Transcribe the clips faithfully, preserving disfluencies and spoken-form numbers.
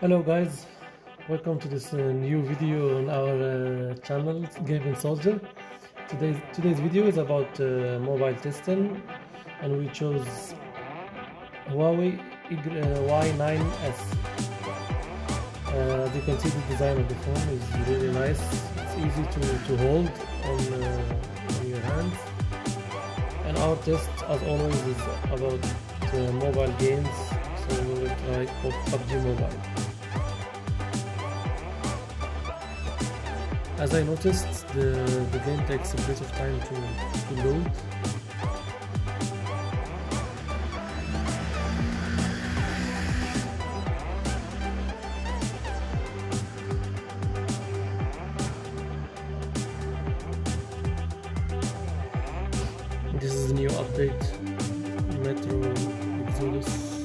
Hello guys, welcome to this uh, new video on our uh, channel Gaming Soldier. Today's today's video is about uh, mobile testing, and we chose Huawei Y nine S. Uh, as you can see, the design of the phone is really nice. It's easy to, to hold on, uh, on your hands. And our test, as always, is about uh, mobile games. So we will try P U B G Mobile. As I noticed, the, the game takes a bit of time to, to load. This is the new update, Metro Exodus.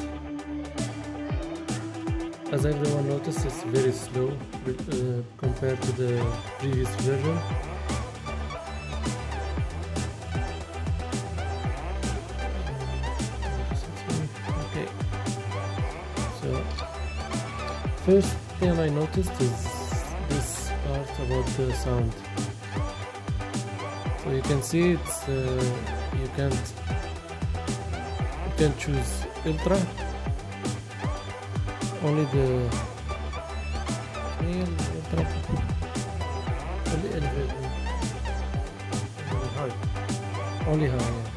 As everyone noticed, it's very slow uh, compared to the previous version. Okay, so first thing I noticed is this part about the sound. So you can see it's uh, you can't you can choose ultra. Only the real ultra, only elevator, high, only high. Yeah.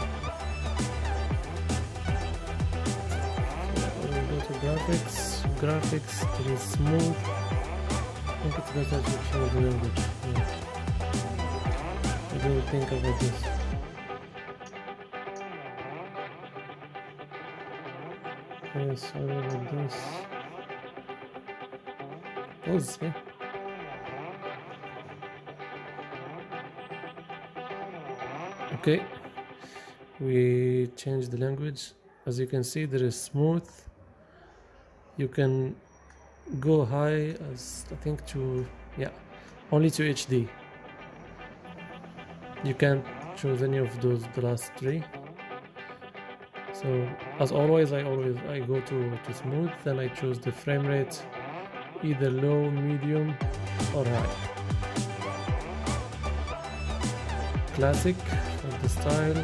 So we go to graphics. Graphics, it is smooth. I think it's better to change the language. Yeah. What do you think about this? Okay, sorry about this. Pause, yeah. Okay, we changed the language. As you can see, there is smooth. You can go high as I think to yeah, only to H D. You can't choose any of those the last three. So as always, I always I go to to smooth, then I choose the frame rate. Either low, medium, or high. Classic for the style.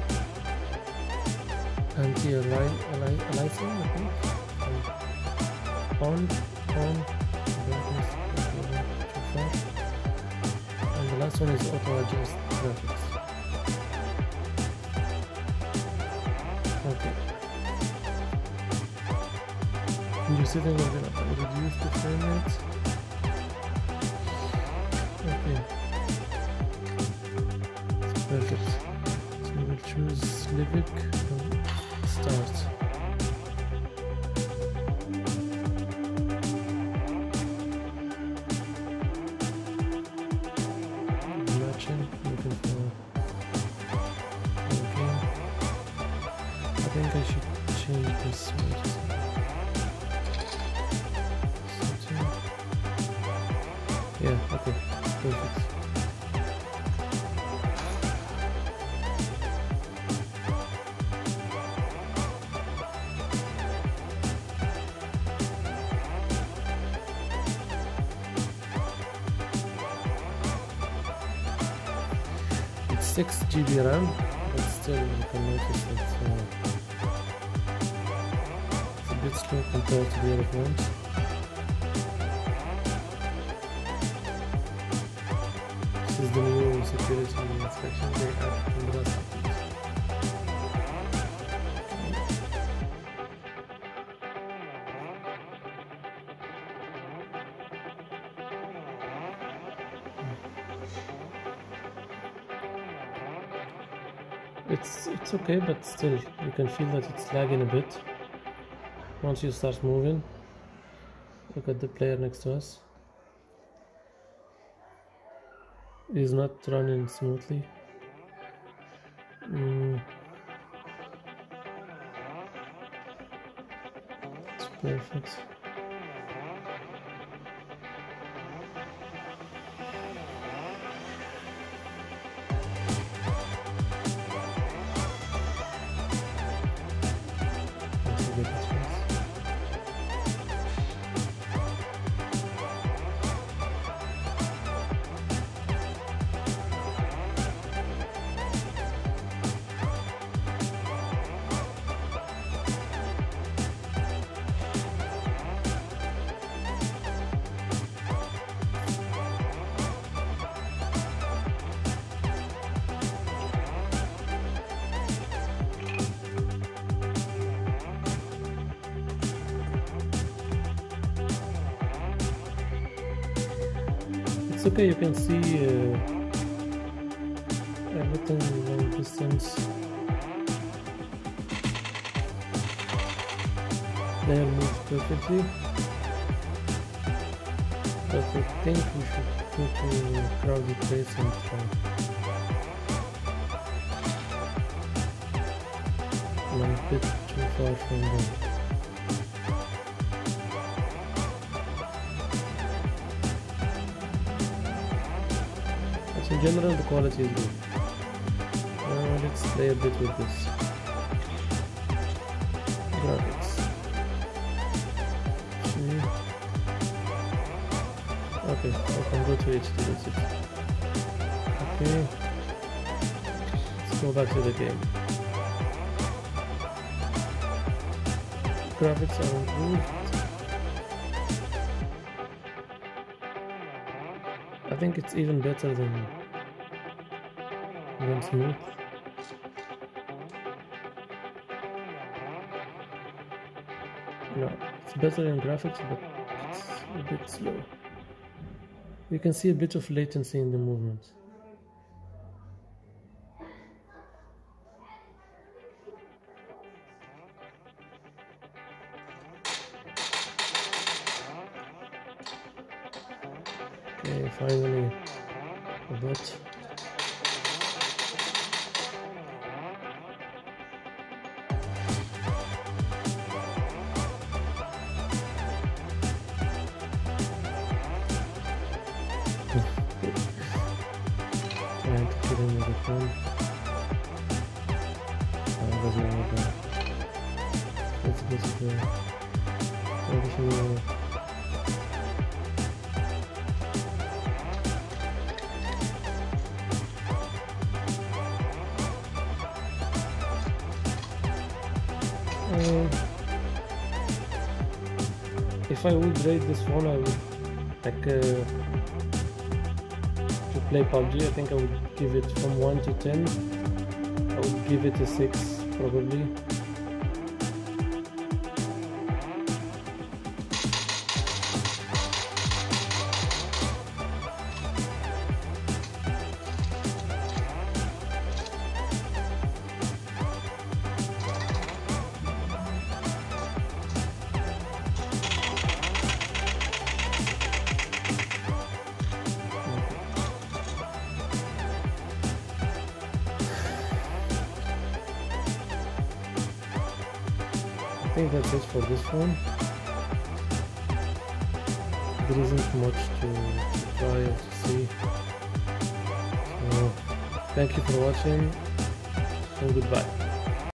Anti-aliasing, I think. On, on, brightness, too far. And the last one is auto adjust graphics. Okay. You see them, we're gonna reduce the frame rate. Okay, it's perfect. So we will choose Livik and start. Matching, looking for okay. I think I should change this. Yeah, okay, perfect. It's six G B RAM, but still you can notice that uh, it's a bit slow compared to the other phones. This is the new security inspection they added in the last update. It's it's okay, but still you can feel that it's lagging a bit once you start moving. Look at the player next to us. Is not running smoothly. Mm. It's perfect. That's a good response. it's okay, you can see uh, everything long distance. Layer moves perfectly, but I think we should go to crowded place and try. I'm a bit too far from them. But in general the quality is good. Uh, let's play a bit with this. Graphics. See? Okay, I can go to H D, that's it. Okay. Let's go back to the game. Graphics are improved. I think it's even better than, than Smooth. No, it's better in graphics, but it's a bit slow. You can see a bit of latency in the movement. Okay, finally a bot. Trying to kill him with a gun. Oh, doesn't work out. Let's go to the everything. Uh, if I would rate this phone, I would like uh, to play P U B G. I think I would give it from one to ten. I would give it a six probably. I think that's it for this phone. There isn't much to, to try or to see. So, thank you for watching and goodbye.